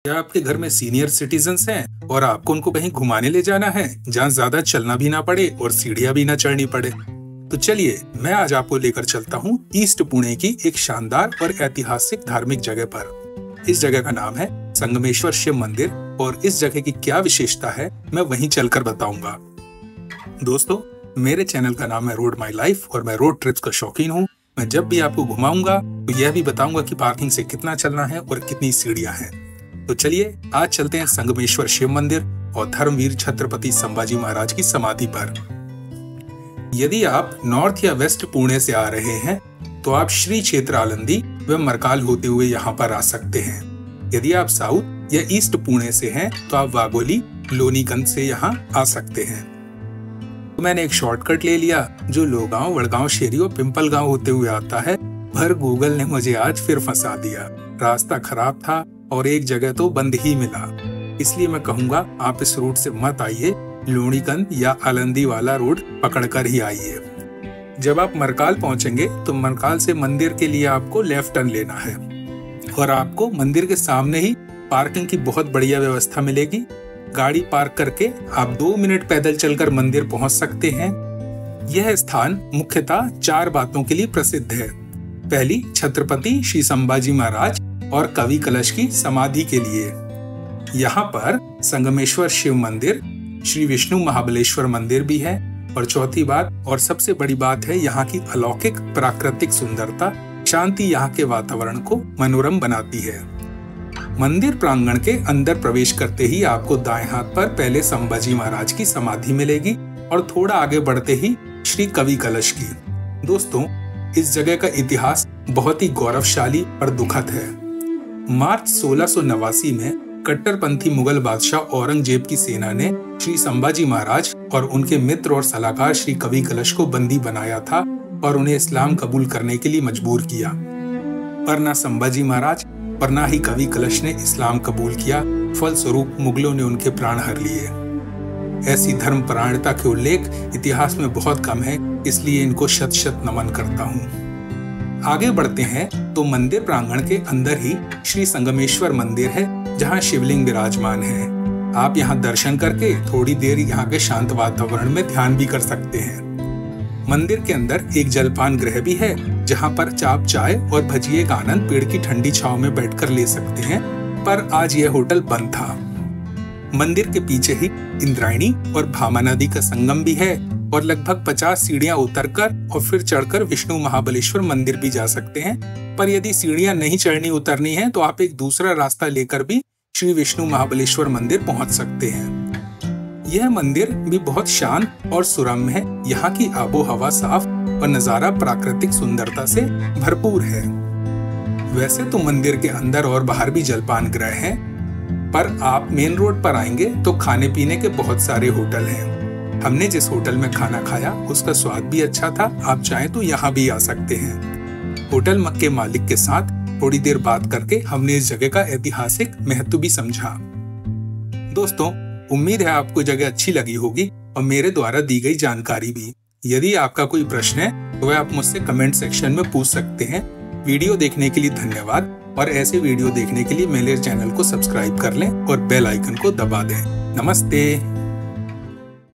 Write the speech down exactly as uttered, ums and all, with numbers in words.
क्या आपके घर में सीनियर सिटीजन्स हैं और आपको उनको कहीं घुमाने ले जाना है जहाँ ज्यादा चलना भी ना पड़े और सीढ़ियाँ भी ना चढ़नी पड़े? तो चलिए मैं आज आपको लेकर चलता हूँ ईस्ट पुणे की एक शानदार और ऐतिहासिक धार्मिक जगह पर। इस जगह का नाम है संगमेश्वर शिव मंदिर और इस जगह की क्या विशेषता है मैं वहीं चलकर बताऊंगा। दोस्तों, मेरे चैनल का नाम है रोड माई लाइफ और मैं रोड ट्रिप्स का शौकीन हूँ। मैं जब भी आपको घुमाऊंगा तो यह भी बताऊंगा कि पार्किंग से कितना चलना है और कितनी सीढ़ियाँ हैं। तो चलिए आज चलते हैं संगमेश्वर शिव मंदिर और धर्मवीर छत्रपति संभाजी महाराज की समाधि पर। यदि आप नॉर्थ या वेस्ट पुणे से आ रहे हैं तो आप श्री क्षेत्र आलंदी व मरकाल होते हुए यहाँ पर आ सकते हैं। यदि आप साउथ या ईस्ट पुणे से हैं तो आप वाघोली लोनीगंज से यहाँ आ सकते हैं। तो मैंने एक शॉर्टकट ले लिया जो लोगांव, वड़गांव, शेरी और पिंपल गांव होते हुए आता है, पर गूगल ने मुझे आज फिर फंसा दिया। रास्ता खराब था और एक जगह तो बंद ही मिला, इसलिए मैं कहूँगा आप इस रूट से मत आइए, लोनीगंज या आलंदी वाला रोड पकड़कर ही आइए। जब आप मरकाल पहुंचेंगे तो मरकाल से मंदिर के लिए आपको लेफ्ट टर्न लेना है और आपको मंदिर के सामने ही पार्किंग की बहुत बढ़िया व्यवस्था मिलेगी। गाड़ी पार्क करके आप दो मिनट पैदल चलकर मंदिर पहुंच सकते हैं। यह स्थान मुख्यतः चार बातों के लिए प्रसिद्ध है। पहली, छत्रपति श्री संभाजी महाराज और कवि कलश की समाधि के लिए। यहाँ पर संगमेश्वर शिव मंदिर, श्री विष्णु महाबलेश्वर मंदिर भी है। और चौथी बात और सबसे बड़ी बात है यहाँ की अलौकिक प्राकृतिक सुंदरता। शांति यहाँ के वातावरण को मनोरम बनाती है। मंदिर प्रांगण के अंदर प्रवेश करते ही आपको दाएं हाथ पर पहले संभाजी महाराज की समाधि मिलेगी और थोड़ा आगे बढ़ते ही श्री कवि कलश की। दोस्तों, इस जगह का इतिहास बहुत ही गौरवशाली और दुखद है। मार्च सोलह सौ नवासी में कट्टरपंथी मुगल बादशाह औरंगजेब की सेना ने श्री संभाजी महाराज और उनके मित्र और सलाहकार श्री कवि कलश को बंदी बनाया था और उन्हें इस्लाम कबूल करने के लिए मजबूर किया। पर न संभाजी महाराज और न ही कवि कलश ने इस्लाम कबूल किया। फलस्वरूप मुगलों ने उनके प्राण हर लिए। ऐसी धर्म परायणता के उल्लेख इतिहास में बहुत कम है, इसलिए इनको शत शत नमन करता हूँ। आगे बढ़ते हैं तो मंदिर प्रांगण के अंदर ही श्री संगमेश्वर मंदिर है जहाँ शिवलिंग विराजमान है। आप यहाँ दर्शन करके थोड़ी देर यहाँ के शांत वातावरण में ध्यान भी कर सकते हैं। मंदिर के अंदर एक जलपान गृह भी है जहाँ पर चाप चाय और भजिए का आनंद पेड़ की ठंडी छांव में बैठकर ले सकते हैं, पर आज यह होटल बंद था। मंदिर के पीछे ही इंद्रायणी और भामा नदी का संगम भी है और लगभग पचास सीढ़ियां उतरकर और फिर चढ़कर विष्णु महाबलेश्वर मंदिर भी जा सकते हैं। पर यदि सीढ़ियां नहीं चढ़नी उतरनी है तो आप एक दूसरा रास्ता लेकर भी श्री विष्णु महाबलेश्वर मंदिर पहुंच सकते हैं। यह मंदिर भी बहुत शांत और सुरम्य है। यहाँ की आबो हवा साफ और नजारा प्राकृतिक सुंदरता से भरपूर है। वैसे तो मंदिर के अंदर और बाहर भी जलपान गृह हैं, पर आप मेन रोड पर आएंगे तो खाने पीने के बहुत सारे होटल हैं। हमने जिस होटल में खाना खाया उसका स्वाद भी अच्छा था। आप चाहें तो यहाँ भी आ सकते हैं। होटल के मालिक के साथ थोड़ी देर बात करके हमने इस जगह का ऐतिहासिक महत्व भी समझा। दोस्तों, उम्मीद है आपको जगह अच्छी लगी होगी और मेरे द्वारा दी गई जानकारी भी। यदि आपका कोई प्रश्न है तो वह आप मुझसे कमेंट सेक्शन में पूछ सकते हैं। वीडियो देखने के लिए धन्यवाद और ऐसे वीडियो देखने के लिए मेरे चैनल को सब्सक्राइब कर लें और बेल आइकन को दबा दें। नमस्ते।